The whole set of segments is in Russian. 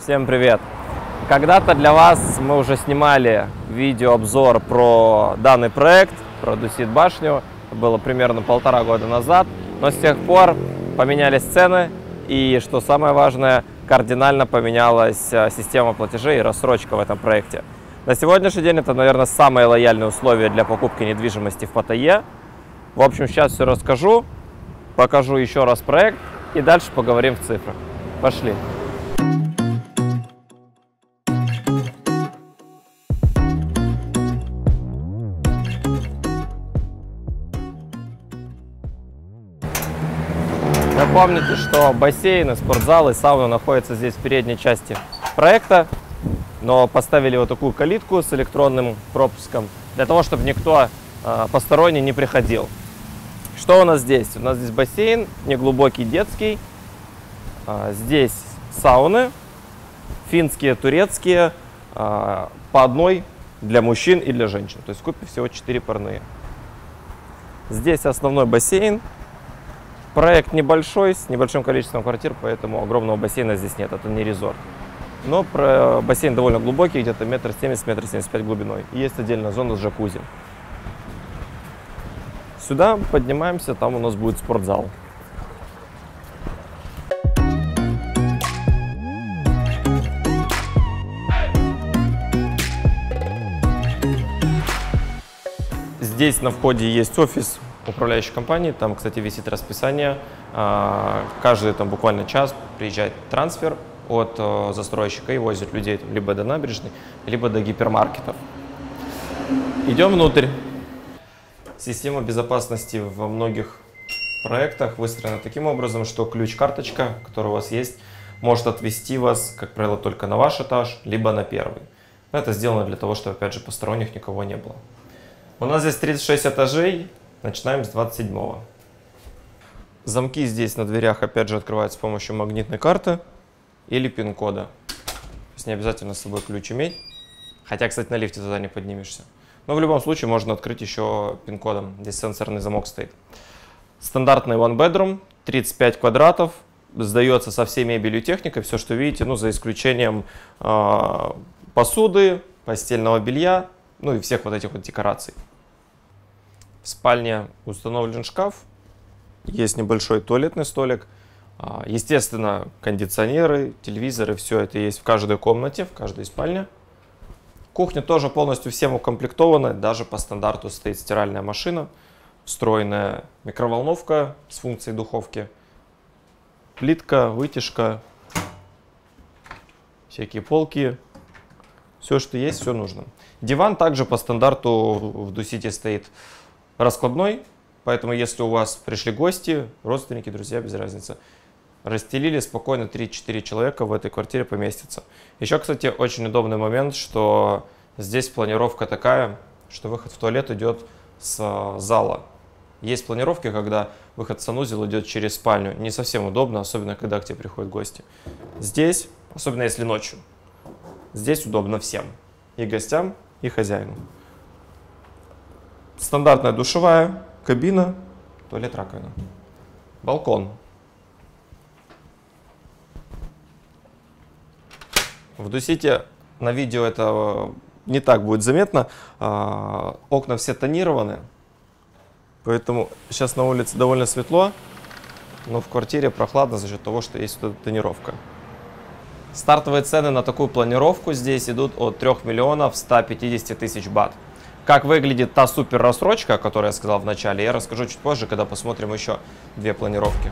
Всем привет! Когда-то для вас мы уже снимали видеообзор про данный проект, про Дусит башню. Это было примерно 1,5 года назад, но с тех пор поменялись цены и, что самое важное, кардинально поменялась система платежей и рассрочка в этом проекте. На сегодняшний день это, наверное, самые лояльные условия для покупки недвижимости в Паттайе. В общем, сейчас все расскажу, покажу еще раз проект и дальше поговорим в цифрах. Пошли! Помните, что бассейны, спортзалы, сауна находятся здесь в передней части проекта, но поставили вот такую калитку с электронным пропуском для того, чтобы никто посторонний не приходил. Что у нас здесь? У нас здесь бассейн, неглубокий детский, здесь сауны, финские, турецкие, по одной для мужчин и для женщин, то есть в купе всего 4 парные. Здесь основной бассейн. Проект небольшой, с небольшим количеством квартир, поэтому огромного бассейна здесь нет, это не резорт. Но бассейн довольно глубокий, где-то 1,70–1,75 м глубиной. И есть отдельная зона с джакузи. Сюда поднимаемся, там у нас будет спортзал. Здесь на входе есть офис управляющей компании, там, кстати, висит расписание. Каждый там буквально час приезжает трансфер от застройщика и возит людей либо до набережной, либо до гипермаркетов. Идем внутрь. Система безопасности во многих проектах выстроена таким образом, что ключ-карточка, которая у вас есть, может отвести вас, как правило, только на ваш этаж, либо на первый. Это сделано для того, чтобы, опять же, посторонних никого не было. У нас здесь 36 этажей. Начинаем с 27-го. Замки здесь на дверях опять же открываются с помощью магнитной карты или пин-кода. То есть не обязательно с собой ключ иметь. Хотя, кстати, на лифте туда не поднимешься. Но в любом случае можно открыть еще пин-кодом. Здесь сенсорный замок стоит. Стандартный one bedroom, 35 квадратов. Сдается со всей мебелью и техникой. Все, что видите, ну, за исключением посуды, постельного белья, ну и всех вот этих вот декораций. В спальне установлен шкаф, есть небольшой туалетный столик, естественно, кондиционеры, телевизоры, все это есть в каждой комнате, в каждой спальне. Кухня тоже полностью всем укомплектована, даже по стандарту стоит стиральная машина, встроенная микроволновка с функцией духовки, плитка, вытяжка, всякие полки, все, что есть, все нужно. Диван также по стандарту в Дусите стоит раскладной, поэтому если у вас пришли гости, родственники, друзья, без разницы, расстелили спокойно 3-4 человека в этой квартире поместится. Еще, кстати, очень удобный момент, что здесь планировка такая, что выход в туалет идет с зала. Есть планировки, когда выход в санузел идет через спальню. Не совсем удобно, особенно когда к тебе приходят гости. Здесь, особенно если ночью, здесь удобно всем. И гостям, и хозяину. Стандартная душевая, кабина, туалет, раковина. Балкон. В Дусите на видео это не так будет заметно. Окна все тонированы, поэтому сейчас на улице довольно светло, но в квартире прохладно за счет того, что есть тут тонировка. Стартовые цены на такую планировку здесь идут от 3 150 000 бат. Как выглядит та супер рассрочка, о которой я сказал в начале, я расскажу чуть позже, когда посмотрим еще 2 планировки.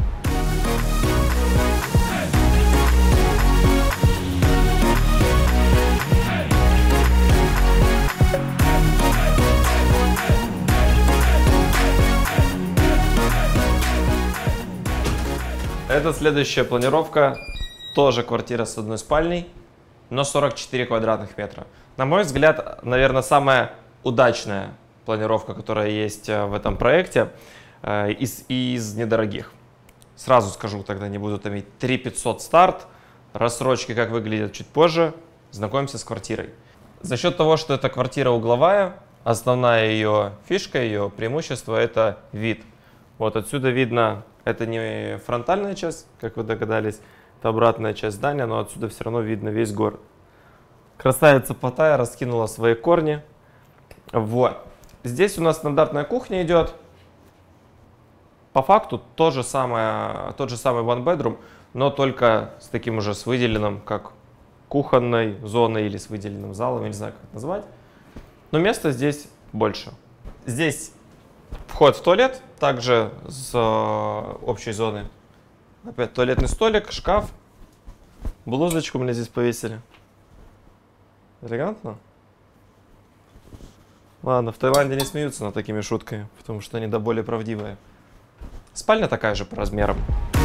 Это следующая планировка, тоже квартира с одной спальней, но 44 квадратных метра. На мой взгляд, наверное, самая удачная планировка, которая есть в этом проекте, из недорогих. Сразу скажу, тогда не буду томить. 3500 старт, рассрочки как выглядят чуть позже. Знакомимся с квартирой. За счет того, что эта квартира угловая, основная ее фишка, ее преимущество — это вид. Вот отсюда видно, это не фронтальная часть, как вы догадались, Это обратная часть здания, но отсюда все равно видно весь город. Красавица Паттайя раскинула свои корни. Вот. Здесь у нас стандартная кухня идет. По факту тот же самый one bedroom, но только с таким уже с выделенным, как кухонной зоной или с выделенным залом, я не знаю, как это назвать. Но места здесь больше. Здесь вход в туалет, также с общей зоны. Опять туалетный столик, шкаф. Блузочку мне здесь повесили. Элегантно? Ладно, в Таиланде не смеются над такими шутками, потому что они более правдивые. Спальня такая же по размерам.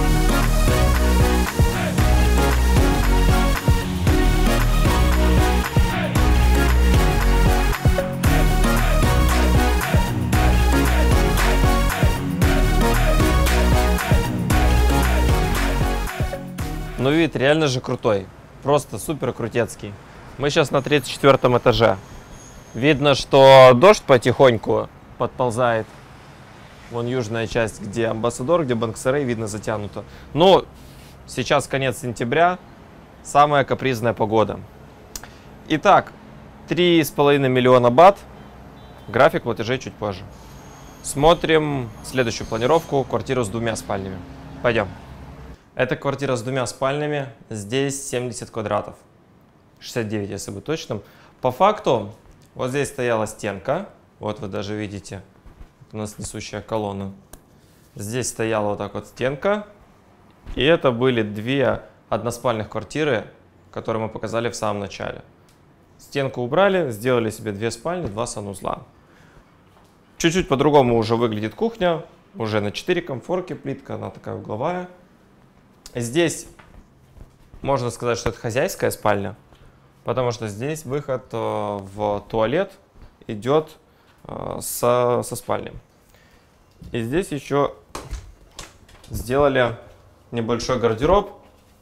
Ну, вид реально же крутой. Просто супер крутецкий. Мы сейчас на 34-м этаже. Видно, что дождь потихоньку подползает. Вон южная часть, где Амбассадор, где Банк-Сарай, видно затянуто. Но сейчас конец сентября, самая капризная погода. Итак, 3,5 миллиона бат. График платежей чуть позже. Смотрим следующую планировку. Квартиру с 2 спальнями. Пойдем. Это квартира с 2 спальнями. Здесь 70 квадратов. 69, если быть точным. По факту, вот здесь стояла стенка. Вот вы даже видите. У нас несущая колонна. Здесь стояла вот так вот стенка. И это были 2 односпальных квартиры, которые мы показали в самом начале. Стенку убрали, сделали себе 2 спальни, 2 санузла. Чуть-чуть по-другому уже выглядит кухня. Уже на 4 комфорки плитка, она такая угловая. Здесь можно сказать, что это хозяйская спальня, потому что здесь выход в туалет идет со спальни. И здесь еще сделали небольшой гардероб,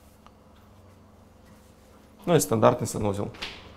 ну и стандартный санузел.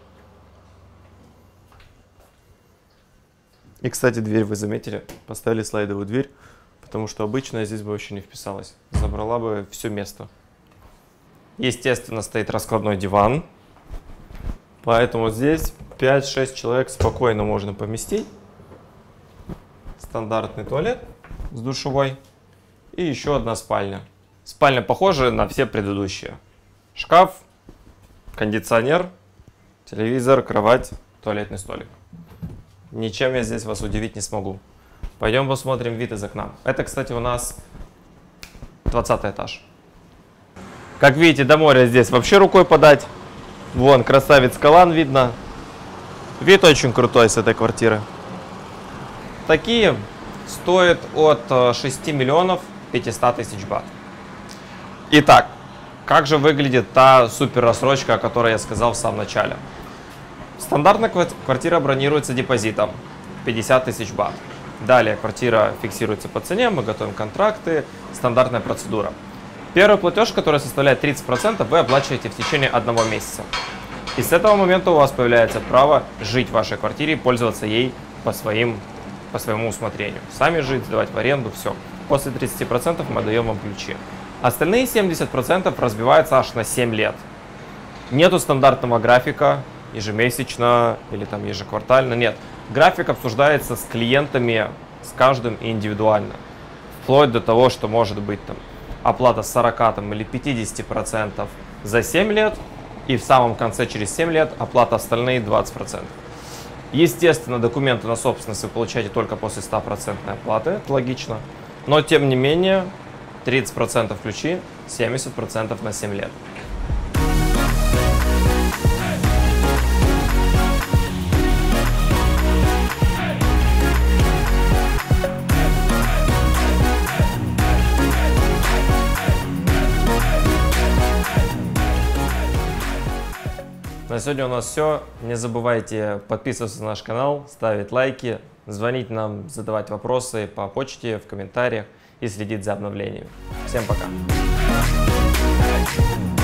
И, кстати, дверь вы заметили, поставили слайдовую дверь, потому что обычно здесь бы вообще не вписалась, забрала бы все место. Естественно, стоит раскладной диван, поэтому здесь 5-6 человек спокойно можно поместить. Стандартный туалет с душевой и еще одна спальня. Спальня похожа на все предыдущие. Шкаф, кондиционер, телевизор, кровать, туалетный столик. Ничем я здесь вас удивить не смогу. Пойдем посмотрим вид из окна. Это, кстати, у нас 20 этаж. Как видите, до моря здесь вообще рукой подать. Вон, красавец Калан видно. Вид очень крутой с этой квартиры. Такие стоят от 6 миллионов 500 тысяч бат. Итак, как же выглядит та супер рассрочка, о которой я сказал в самом начале? Стандартная квартира бронируется депозитом 50 тысяч бат. Далее квартира фиксируется по цене, мы готовим контракты, стандартная процедура. Первый платеж, который составляет 30%, вы оплачиваете в течение 1 месяца. И с этого момента у вас появляется право жить в вашей квартире и пользоваться ей по своему усмотрению. Сами жить, сдавать в аренду, все. После 30% мы даем вам ключи. Остальные 70% разбиваются аж на 7 лет. Нету стандартного графика, ежемесячно или там ежеквартально, нет. График обсуждается с клиентами, с каждым индивидуально. Вплоть до того, что может быть там оплата 40 там, или 50% за 7 лет, и в самом конце через 7 лет оплата остальные 20%. Естественно, документы на собственность вы получаете только после 100% оплаты, это логично. Но тем не менее, 30% ключи, 70% на 7 лет. На сегодня у нас все. Не забывайте подписываться на наш канал, ставить лайки, звонить нам, задавать вопросы по почте, в комментариях и следить за обновлениями. Всем пока!